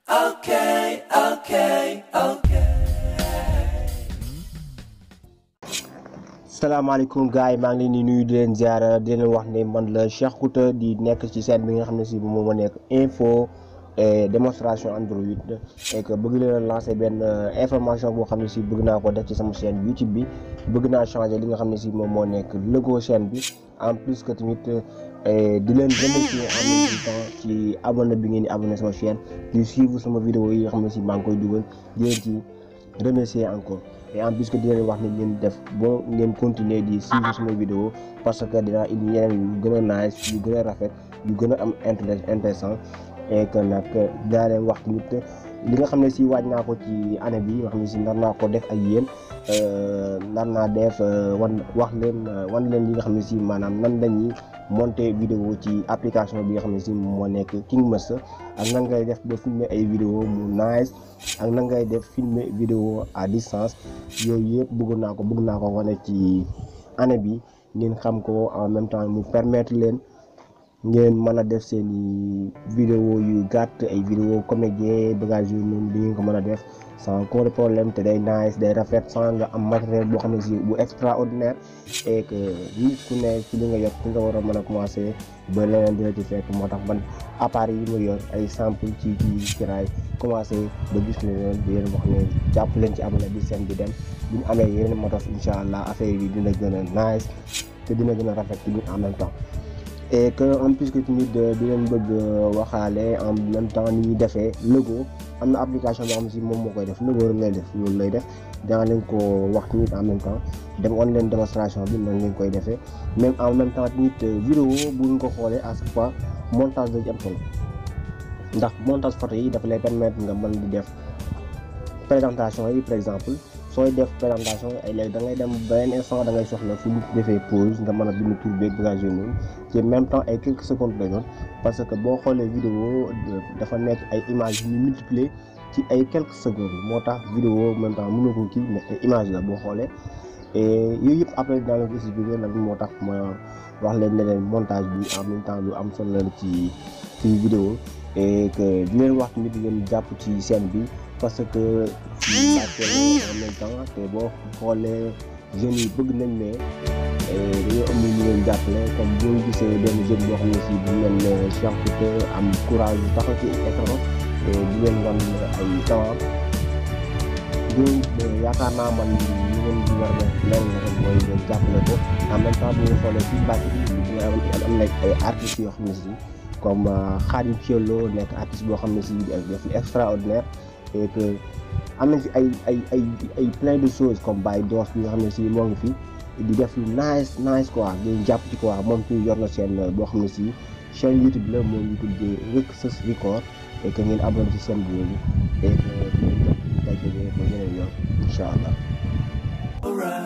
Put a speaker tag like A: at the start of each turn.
A: Okay.
B: salaamaaleykum gars yi maa ngi leen di nuyu di leen ziar di leen wax ne man la Cheikh Kouta di nekk ci chaîne bi nga xam ne si moom moo nekk info et démonstration Android et que bëgg leen a lancer benn information boo xam ne si bëgg naa ko def ci sama chaîne YouTube bi bëgg naa changer li nga xam ne si moom moo nekk logo chaîne bi en plus que tamit di leen remercier en même temps ci abonné bi ngeen di abonné sama chaîne di suivre sama vidéo yi nga xam ne si maa ngi koy dugal di leen ci remercier encore. Et en plus que di leen wax ne ngeen def boo ngeen continuer di suivre sama vidéo parce que dinaa indi yeneen yu gën a nice yu gën a rafet yu gën a am intéressant et que nag dinaa leen wax tamit li nga xam ne si waaj naa ko ci année bi nga xam ne si nar naa ko def ak yéen nar naa def wan leen li nga xam ne si maanaam nan lañuy monter vidéo ci application bi nga xam ne si moo nekk KingMaster ak nan ngay def ba filmer ay vidéo mu nice ak nan ngay def filmer vidéo à distance yooyu yëpp bëgg naa ko wane ci année bi ngeen xam ko en même temps mu permettre leen ngeen mën a def seeni vidéo yu gàtt ay vidéo comédien bagage yu noonu di ngeen ko mën a def sans aucun problème te day nice day rafet sans nga am matériel boo xam ne si bu extraordinaire et que nit ku ne ci li nga yor ci nga war a mën a commencer ba leneen dina ci fekk moo tax man appareil yi ma yor ay sample ci kiraay commencer ba gis leen di leen wax ne jàpp leen ci abonné bi seen bi dem bu ñu amee yeneen motos incha allah affaire yi dina gën a nice te dina gën a rafet ci en même temps. Et que en plus que tamit di leen bëgg waxaale en même temps ni ñuy defee logo am na application boo xam ne si moom moo koy def logo rek lay def loolu lay def danga leen ko wax tamit en même temps dem on leen démonstration bi nan ngeen koy defee même en même temps tamit vidéo bu ñu ko xoolee à chaque fois montage da ci am solo ndax montage photo yi dafa lay permettre nga mën di def présentation yi par exemple sooy def présentation ay léegi da ngay dem benn instant da ngay soxla fu ñu defee pause nga mën a bind tur beeg bagage yooyu noonu ci même temps ay quelques secondes lay doon parce que boo xoolee vidéo dafa nekk ay images yu ñu multiplier ci ay quelques secondes moo tax vidéo même temps mën na ko kii mais ay image la boo xoolee et yooyu yëpp après dinaa leen ko expliquer nag moo tax ma wax leen ne leen montage bi en même temps lu am solo la ci vidéo et que di leen wax tamit ngeen jàpp ci chaîne bi parce que en même temps te boo xoolee jeunes yi bëgg nañ ne dañoo am ñu leen jàppale comme boo gisee benn jeune boo xam ne si bu mel ne Cheikh Kouta am courage yu taxaw ci écran di leen wan ay talent donc yaakaar naa man ñu ngeen di war a def lenn rek mooy ngeen jàppale ko en même temps bu ñu xoolee ci Mbacke bi am na ay artistes yoo xam ne si comme Khadim Thiello nekk artiste boo xam ne si def extraordinaire et que am nañ fi ay plein de choses comme Baye Doss bi nga xam ne si moo ngi fi di def lu nice quoi ngeen jàpp ci quoi moom fi yor na chaîne boo xam ne si chaîne YouTube la moo ngi tuddee Rëkk Record et que ngeen abonné ci chaîne boobu et que ngeen jàpp ci dajale ba yeneen yoon incha allah.